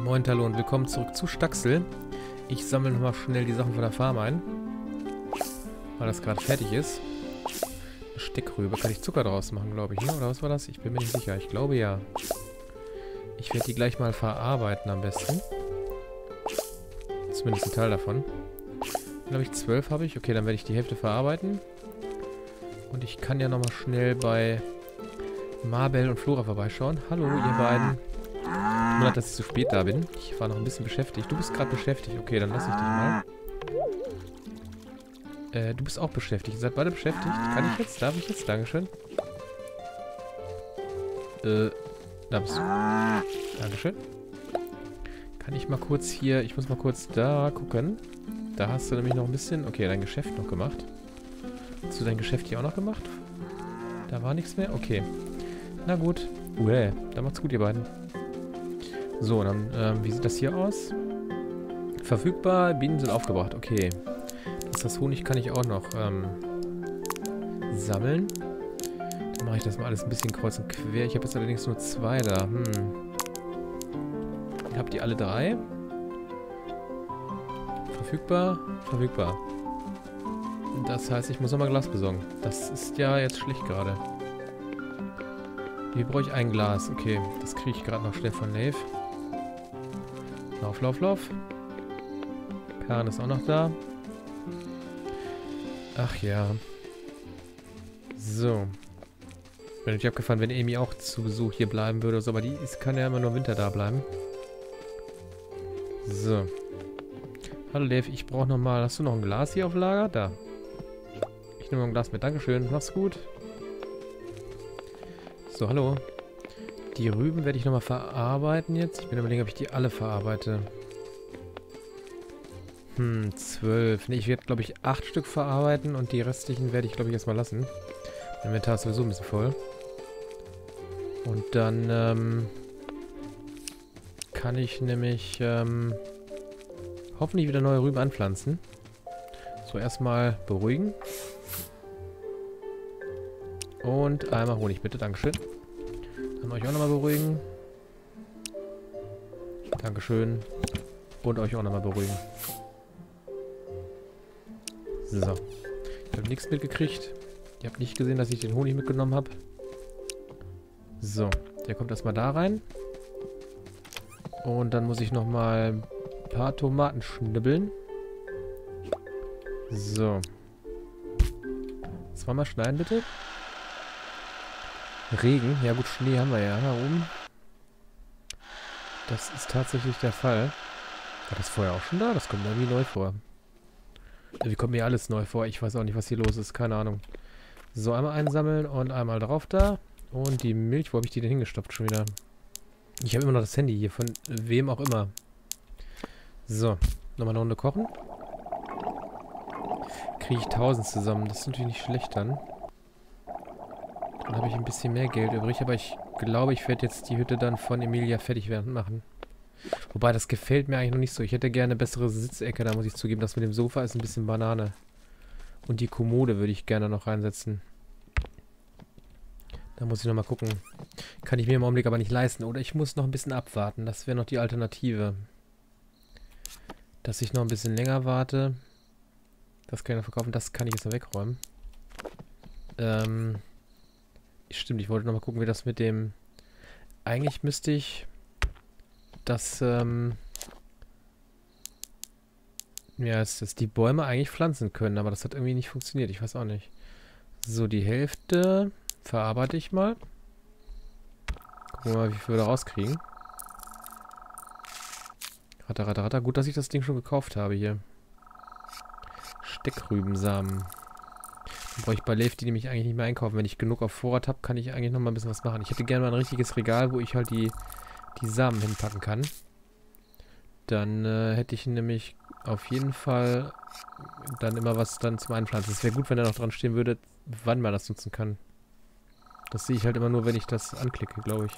Moin Hallo und willkommen zurück zu Staxel. Ich sammle nochmal schnell die Sachen von der Farm ein, weil das gerade fertig ist. Eine Steckrübe, kann ich Zucker draus machen, glaube ich, ne? Oder was war das? Ich bin mir nicht sicher. Ich glaube ja. Ich werde die gleich mal verarbeiten am besten. Zumindest ein Teil davon. Glaube ich 12 habe ich. Okay, dann werde ich die Hälfte verarbeiten. Und ich kann ja nochmal schnell bei Mabel und Flora vorbeischauen. Hallo, ihr beiden. Tut mir leid, dass ich zu spät da bin. Ich war noch ein bisschen beschäftigt. Du bist gerade beschäftigt. Okay, dann lasse ich dich mal. Du bist auch beschäftigt. Ihr seid beide beschäftigt. Kann ich jetzt? Darf ich jetzt? Dankeschön. Da bist du. Dankeschön. Kann ich mal kurz hier... Ich muss mal kurz da gucken. Da hast du nämlich noch ein bisschen... Okay, dein Geschäft noch gemacht. Hast du dein Geschäft hier auch noch gemacht? Da war nichts mehr? Okay. Na gut. Dann macht's gut, ihr beiden. So, dann, wie sieht das hier aus? Verfügbar, Bienen sind aufgebracht. Okay. Das Honig kann ich auch noch, sammeln. Dann mache ich das mal alles ein bisschen kreuz und quer. Ich habe jetzt allerdings nur 2 da. Habt ihr alle 3? Verfügbar? Verfügbar. Das heißt, ich muss nochmal Glas besorgen. Das ist ja jetzt schlecht gerade. Hier brauche ich ein Glas. Okay, das kriege ich gerade noch schnell von Nave. Lauf, lauf, lauf. Karen ist auch noch da. Ach ja. So. Bin natürlich abgefahren, wenn Amy auch zu Besuch hier bleiben würde. Aber die kann ja immer nur im Winter da bleiben. So. Hallo Dave, ich brauche nochmal... Hast du noch ein Glas hier auf Lager? Da. Ich nehme mal ein Glas mit. Dankeschön. Mach's gut. So, hallo. Die Rüben werde ich nochmal verarbeiten jetzt. Ich bin überlegen, ob ich die alle verarbeite. 12. Ne, ich werde, glaube ich, 8 Stück verarbeiten und die restlichen werde ich, glaube ich, erstmal lassen. Mein Inventar ist sowieso ein bisschen voll. Und dann, kann ich nämlich, hoffentlich wieder neue Rüben anpflanzen. So, erstmal beruhigen. Und einmal Honig, bitte. Dankeschön. Dann euch auch nochmal beruhigen. Dankeschön. Und euch auch nochmal beruhigen. So. Ich habe nichts mitgekriegt. Ihr habt nicht gesehen, dass ich den Honig mitgenommen habe. So. Der kommt erstmal da rein. Und dann muss ich nochmal ein paar Tomaten schnibbeln. So. 2-mal schneiden, bitte. Regen. Ja gut, Schnee haben wir ja da oben. Das ist tatsächlich der Fall. War das vorher auch schon da? Das kommt mir irgendwie neu vor. Wie kommt mir alles neu vor? Ich weiß auch nicht, was hier los ist. Keine Ahnung. So, einmal einsammeln und einmal drauf da. Und die Milch, wo habe ich die denn hingestopft schon wieder? Ich habe immer noch das Handy hier, von wem auch immer. So, nochmal eine Runde kochen. Kriege ich 1000 zusammen. Das ist natürlich nicht schlecht dann. Dann habe ich ein bisschen mehr Geld übrig, aber ich glaube, ich werde jetzt die Hütte dann von Emilia fertig werden machen. Wobei, das gefällt mir eigentlich noch nicht so. Ich hätte gerne eine bessere Sitzecke, da muss ich zugeben. Das mit dem Sofa ist ein bisschen Banane. Und die Kommode würde ich gerne noch reinsetzen. Da muss ich nochmal gucken. Kann ich mir im Augenblick aber nicht leisten. Oder ich muss noch ein bisschen abwarten. Das wäre noch die Alternative. Dass ich noch ein bisschen länger warte. Das kann ich noch verkaufen. Das kann ich jetzt noch wegräumen. Stimmt, ich wollte nochmal gucken, wie das mit dem... Eigentlich müsste ich das, ja, dass die Bäume eigentlich pflanzen können, aber das hat irgendwie nicht funktioniert. Ich weiß auch nicht. So, die Hälfte verarbeite ich mal. Gucken wir mal, wie viel wir da rauskriegen. Ratter, ratter, ratter. Gut, dass ich das Ding schon gekauft habe hier. Steckrübensamen. Dann brauche ich bei Lev die nämlich eigentlich nicht mehr einkaufen. Wenn ich genug auf Vorrat habe, kann ich eigentlich noch mal ein bisschen was machen. Ich hätte gerne mal ein richtiges Regal, wo ich halt die Samen hinpacken kann. Dann hätte ich nämlich auf jeden Fall dann immer was dann zum Einpflanzen. Es wäre gut, wenn da noch dran stehen würde, wann man das nutzen kann. Das sehe ich halt immer nur, wenn ich das anklicke, glaube ich.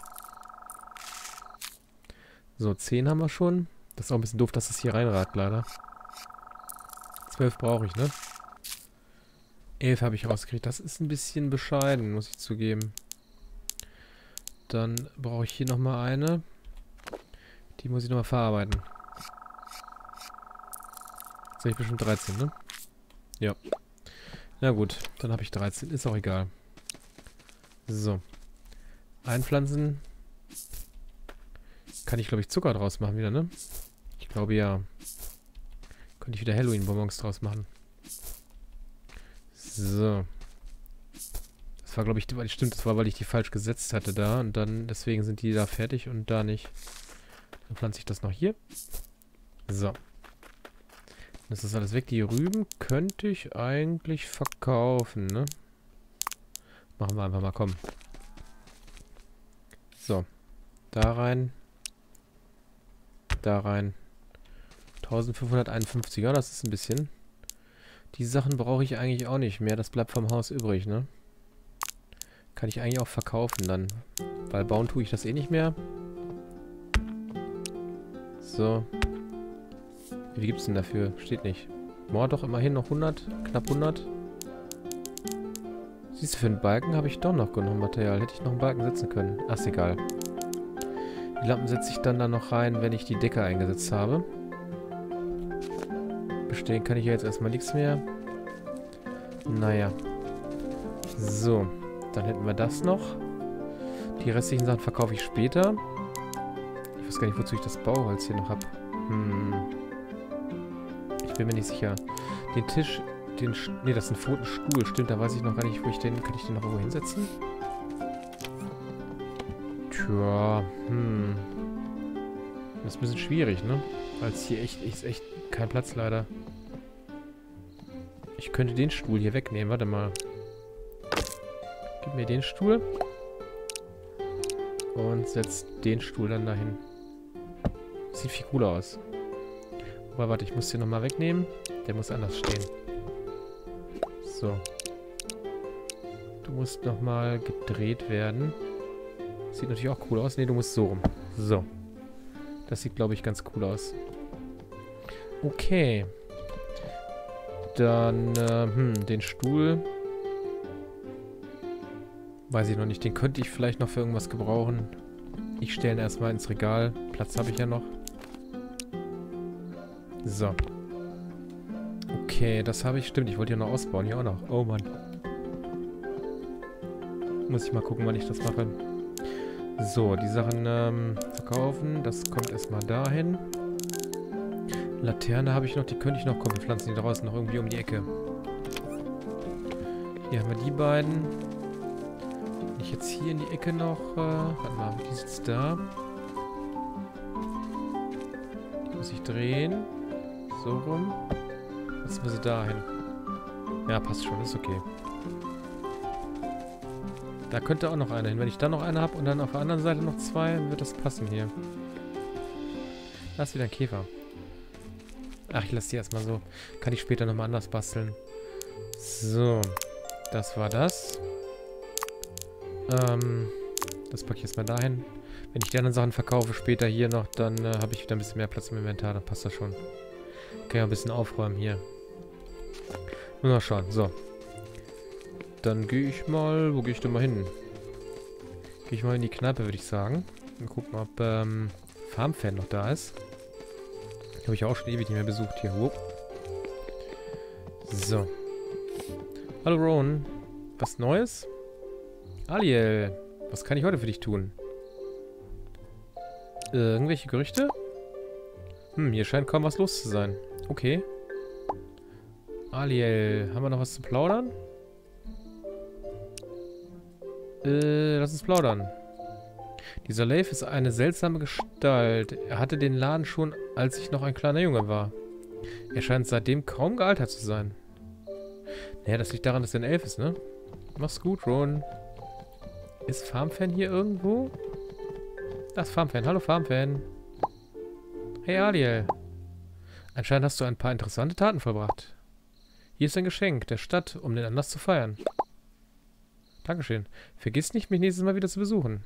So, 10 haben wir schon. Das ist auch ein bisschen doof, dass es hier reinragt, leider. 12 brauche ich, ne? 11 habe ich rausgekriegt. Das ist ein bisschen bescheiden, muss ich zugeben. Dann brauche ich hier nochmal eine. Die muss ich nochmal verarbeiten. Jetzt habe ich bestimmt 13, ne? Ja. Na gut, dann habe ich 13. Ist auch egal. So. Einpflanzen. Kann ich, glaube ich, Zucker draus machen wieder, ne? Ich glaube, ja. Könnte ich wieder Halloween-Bonbons draus machen. So. Das war, glaube ich, stimmt, das war, weil ich die falsch gesetzt hatte da. Und dann, deswegen sind die da fertig und da nicht. Dann pflanze ich das noch hier. So. Das ist alles weg. Die Rüben könnte ich eigentlich verkaufen, ne? Machen wir einfach mal, komm. So. Da rein. Da rein. 1551, ja, das ist ein bisschen. Die Sachen brauche ich eigentlich auch nicht mehr. Das bleibt vom Haus übrig, ne? Kann ich eigentlich auch verkaufen dann. Weil bauen tue ich das eh nicht mehr. So. Wie viel gibt's denn dafür? Steht nicht. Boah, doch immerhin noch 100. Knapp 100. Siehst du, für einen Balken habe ich doch noch genug Material. Hätte ich noch einen Balken setzen können. Ach, ist egal. Die Lampen setze ich dann da noch rein, wenn ich die Decke eingesetzt habe. Bestehen kann ich ja jetzt erstmal nichts mehr. Naja. So. Dann hätten wir das noch. Die restlichen Sachen verkaufe ich später. Ich weiß gar nicht, wozu ich das Bauholz hier noch habe. Ich bin mir nicht sicher. Den Tisch, ne, das ist ein Pfotenstuhl. Stimmt, da weiß ich noch gar nicht, wo ich den... Kann ich den noch irgendwo hinsetzen? Tja, Das ist ein bisschen schwierig, ne? Weil es hier ist echt kein Platz leider. Ich könnte den Stuhl hier wegnehmen. Warte mal. Gib mir den Stuhl. Und setz den Stuhl dann dahin. Sieht viel cooler aus. Aber warte, ich muss den nochmal wegnehmen. Der muss anders stehen. So. Du musst nochmal gedreht werden. Sieht natürlich auch cool aus. Ne, du musst so rum. So. Das sieht, glaube ich, ganz cool aus. Okay. Dann, den Stuhl. Weiß ich noch nicht. Den könnte ich vielleicht noch für irgendwas gebrauchen. Ich stelle ihn erstmal ins Regal. Platz habe ich ja noch. So. Okay, das habe ich. Stimmt, ich wollte ja noch ausbauen. Hier auch noch. Oh Mann. Muss ich mal gucken, wann ich das mache. So, die Sachen verkaufen. Das kommt erstmal dahin. Laterne habe ich noch. Die könnte ich noch. Komm, wir pflanzen die draußen noch irgendwie um die Ecke. Hier haben wir die beiden. Wenn ich jetzt hier in die Ecke noch... warte mal, die sitzt da. Die muss ich drehen. So rum. Jetzt muss sie da hin. Ja, passt schon. Ist okay. Da könnte auch noch eine hin. Wenn ich da noch eine habe und dann auf der anderen Seite noch zwei, dann wird das passen hier. Da ist wieder ein Käfer. Ach, ich lasse die erstmal so. Kann ich später nochmal anders basteln. So. Das war das. Das packe ich jetzt mal dahin. Wenn ich die anderen Sachen verkaufe später hier noch, dann habe ich wieder ein bisschen mehr Platz im Inventar. Dann passt das schon. Kann ja ein bisschen aufräumen hier. Mal schauen. So. Dann gehe ich mal... Wo gehe ich denn mal hin? Gehe ich mal in die Kneipe, würde ich sagen. Und gucken, ob Farmfan noch da ist. Habe ich auch schon ewig nicht mehr besucht hier. Whoop. So. Hallo Ron. Was Neues? Aliel. Was kann ich heute für dich tun? Irgendwelche Gerüchte? Hier scheint kaum was los zu sein. Okay. Aliel. Haben wir noch was zu plaudern? Lass uns plaudern. Dieser Leif ist eine seltsame Gestalt. Er hatte den Laden schon, als ich noch ein kleiner Junge war. Er scheint seitdem kaum gealtert zu sein. Naja, das liegt daran, dass er ein Elf ist, ne? Mach's gut, Ron. Ist Farmfan hier irgendwo? Das ist Farmfan. Hallo, Farmfan. Hey, Aliel. Anscheinend hast du ein paar interessante Taten vollbracht. Hier ist ein Geschenk der Stadt, um den Anlass zu feiern. Dankeschön. Vergiss nicht, mich nächstes Mal wieder zu besuchen.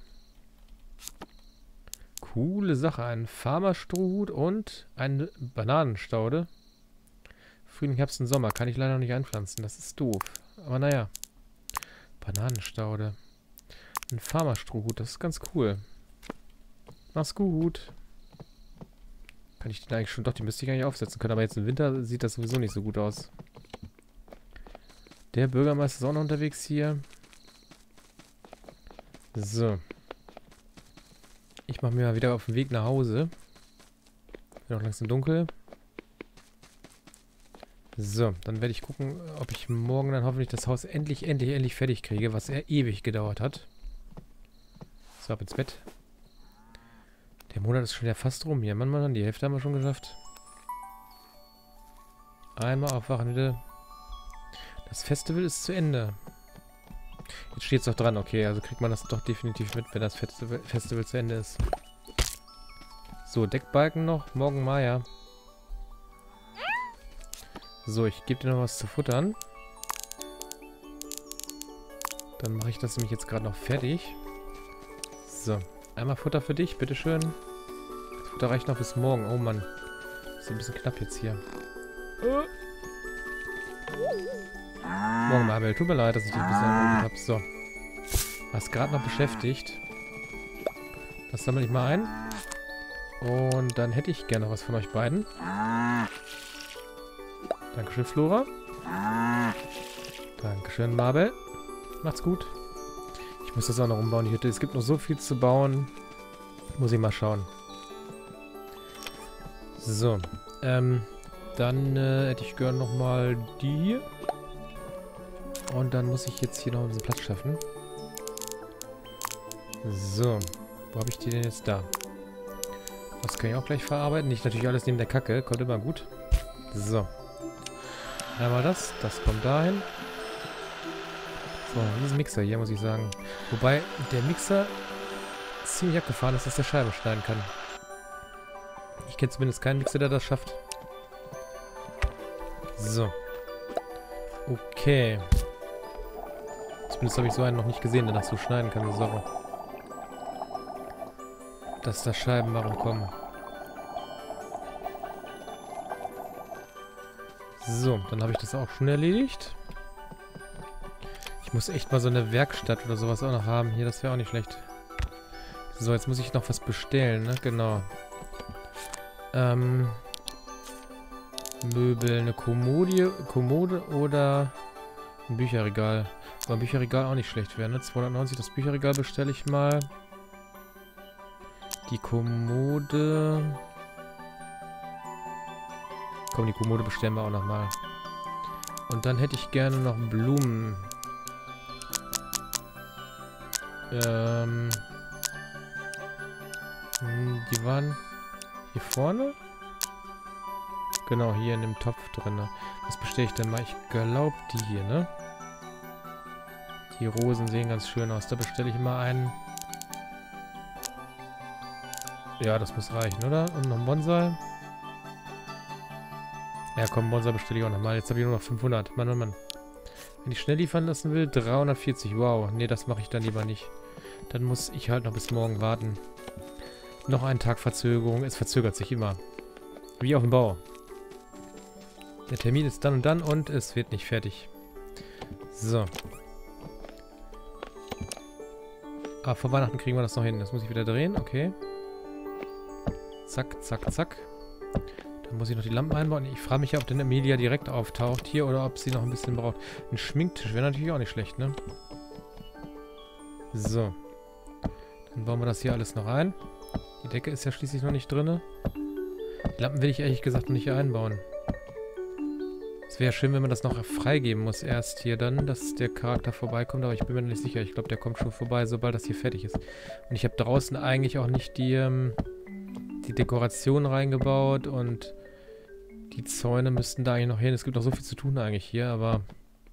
Coole Sache. Ein Farmerstrohhut und eine Bananenstaude. Frühling, Herbst und Sommer. Kann ich leider noch nicht einpflanzen. Das ist doof. Aber naja. Bananenstaude. Ein Farmerstrohhut. Das ist ganz cool. Mach's gut. Kann ich den eigentlich schon... Doch, die müsste ich eigentlich aufsetzen können. Aber jetzt im Winter sieht das sowieso nicht so gut aus. Der Bürgermeister ist auch noch unterwegs hier. So. Ich mache mir mal wieder auf den Weg nach Hause. Wird auch langsam dunkel. So, dann werde ich gucken, ob ich morgen dann hoffentlich das Haus endlich fertig kriege, was eher ewig gedauert hat. So, ab ins Bett. Der Monat ist schon ja fast rum hier. Mann, die Hälfte haben wir schon geschafft. Einmal aufwachen, bitte. Das Festival ist zu Ende. Jetzt steht es doch dran, okay, also kriegt man das doch definitiv mit, wenn das Festival zu Ende ist. So, Deckbalken noch, morgen Maya. So, ich gebe dir noch was zu futtern. Dann mache ich das nämlich jetzt gerade noch fertig. So, einmal Futter für dich, bitteschön. Das Futter reicht noch bis morgen. Oh Mann, ist ein bisschen knapp jetzt hier. Morgen Mabel, tut mir leid, dass ich dich ein bisschen angerufen habe. So, warst gerade noch beschäftigt. Das sammle ich mal ein. Und dann hätte ich gerne was von euch beiden. Dankeschön, Flora. Dankeschön, Mabel. Macht's gut. Ich muss das auch noch umbauen, die Hütte. Es gibt noch so viel zu bauen. Muss ich mal schauen. So. Dann hätte ich gern nochmal die hier. Und dann muss ich jetzt hier noch ein bisschen Platz schaffen. So. Wo habe ich die denn jetzt da? Das kann ich auch gleich verarbeiten. Nicht natürlich alles neben der Kacke. Kommt immer gut. So. Einmal das. Das kommt dahin. So, diesen Mixer hier, muss ich sagen. Wobei der Mixer ziemlich abgefahren ist, dass der Scheibe schneiden kann. Ich kenne zumindest keinen Mixer, der das schafft. So. Okay. Zumindest habe ich so einen noch nicht gesehen, der das so schneiden kann, so Sache. Dass da Scheiben mal rumkommen. So, dann habe ich das auch schon erledigt. Ich muss echt mal so eine Werkstatt oder sowas auch noch haben. Hier, das wäre auch nicht schlecht. So, jetzt muss ich noch was bestellen, ne? Genau. Möbel, eine Kommode oder ein Bücherregal. Aber ein Bücherregal auch nicht schlecht wäre, ne? 290, das Bücherregal bestelle ich mal. Die Kommode... Komm, die Kommode bestellen wir auch nochmal. Und dann hätte ich gerne noch Blumen. Die waren hier vorne? Genau, hier in dem Topf drin. Was bestelle ich denn mal? Ich glaube die hier, ne? Die Rosen sehen ganz schön aus. Da bestelle ich mal einen. Ja, das muss reichen, oder? Und noch ein Bonsai. Ja, komm, Bonsai bestelle ich auch nochmal. Jetzt habe ich nur noch 500. Mann, oh Mann. Wenn ich schnell liefern lassen will, 340. Wow. Nee, das mache ich dann lieber nicht. Dann muss ich halt noch bis morgen warten. Noch einen Tag Verzögerung. Es verzögert sich immer. Wie auf dem Bau. Der Termin ist dann und es wird nicht fertig. So. Aber vor Weihnachten kriegen wir das noch hin. Das muss ich wieder drehen. Okay. Zack, zack, zack. Dann muss ich noch die Lampen einbauen. Ich frage mich ja, ob denn Emilia direkt auftaucht hier oder ob sie noch ein bisschen braucht. Ein Schminktisch wäre natürlich auch nicht schlecht, ne? So. Dann bauen wir das hier alles noch ein. Die Decke ist ja schließlich noch nicht drin. Die Lampen will ich ehrlich gesagt noch nicht einbauen. Es wäre schön, wenn man das noch freigeben muss erst hier dann, dass der Charakter vorbeikommt, aber ich bin mir nicht sicher. Ich glaube, der kommt schon vorbei, sobald das hier fertig ist. Und ich habe draußen eigentlich auch nicht die Dekoration reingebaut und die Zäune müssten da eigentlich noch hin. Es gibt noch so viel zu tun eigentlich hier, aber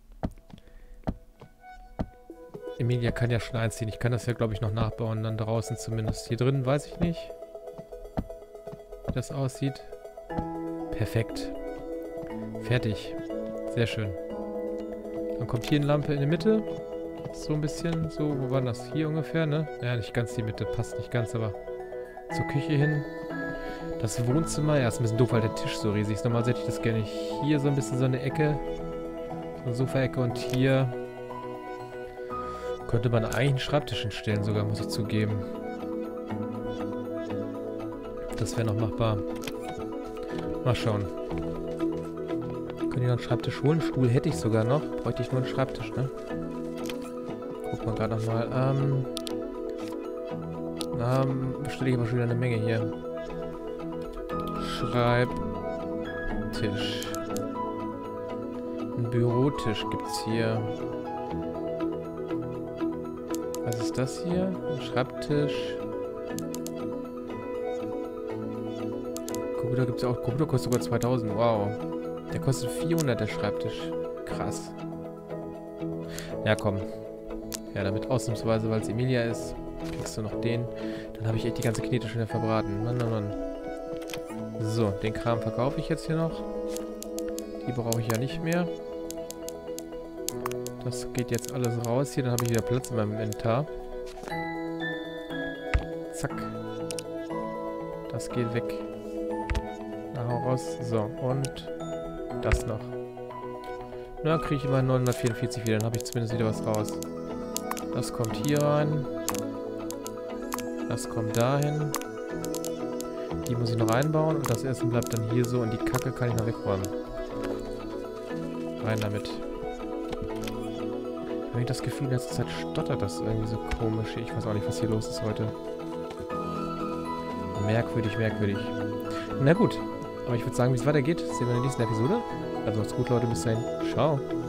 Emilia kann ja schon einziehen. Ich kann das ja, glaube ich, noch nachbauen, dann draußen zumindest. Hier drin weiß ich nicht, wie das aussieht. Perfekt. Fertig. Sehr schön. Dann kommt hier eine Lampe in die Mitte. So ein bisschen, so, wo war das? Hier ungefähr, ne? Ja, nicht ganz die Mitte, passt nicht ganz, aber zur Küche hin. Das Wohnzimmer, ja, ist ein bisschen doof, weil der Tisch so riesig ist. Normalerweise hätte ich das gerne hier so ein bisschen so eine Ecke. So eine Sofaecke und hier könnte man eigentlich einen Schreibtisch hinstellen sogar, muss ich zugeben. Das wäre noch machbar. Mal schauen. Können wir noch einen Schreibtisch holen? Stuhl hätte ich sogar noch. Bräuchte ich nur einen Schreibtisch, ne? Guck mal gerade nochmal. Bestelle ich aber schon wieder eine Menge hier. Schreibtisch. Ein Bürotisch gibt's hier. Was ist das hier? Ein Schreibtisch. Computer gibt's ja auch. Computer kostet sogar 2000. Wow. Der kostet 400, der Schreibtisch. Krass. Ja, komm. Ja, damit ausnahmsweise, weil es Emilia ist, kriegst du noch den. Dann habe ich echt die ganze Knete schon wieder verbraten. Mann, Mann, Mann. So, den Kram verkaufe ich jetzt hier noch. Die brauche ich ja nicht mehr. Das geht jetzt alles raus hier. Dann habe ich wieder Platz in meinem Inventar. Zack. Das geht weg. Na, hau raus. So, und das noch. Na, kriege ich immer 944 wieder. Dann habe ich zumindest wieder was raus. Das kommt hier rein. Das kommt dahin. Die muss ich noch einbauen. Und das Essen bleibt dann hier so. Und die Kacke kann ich noch wegräumen. Rein damit. Ich habe das Gefühl, in letzter Zeit stottert das irgendwie so komisch. Ich weiß auch nicht, was hier los ist heute. Merkwürdig, merkwürdig. Na gut. Aber ich würde sagen, wie es weitergeht, sehen wir in der nächsten Episode. Also macht's gut, Leute. Bis dahin. Ciao.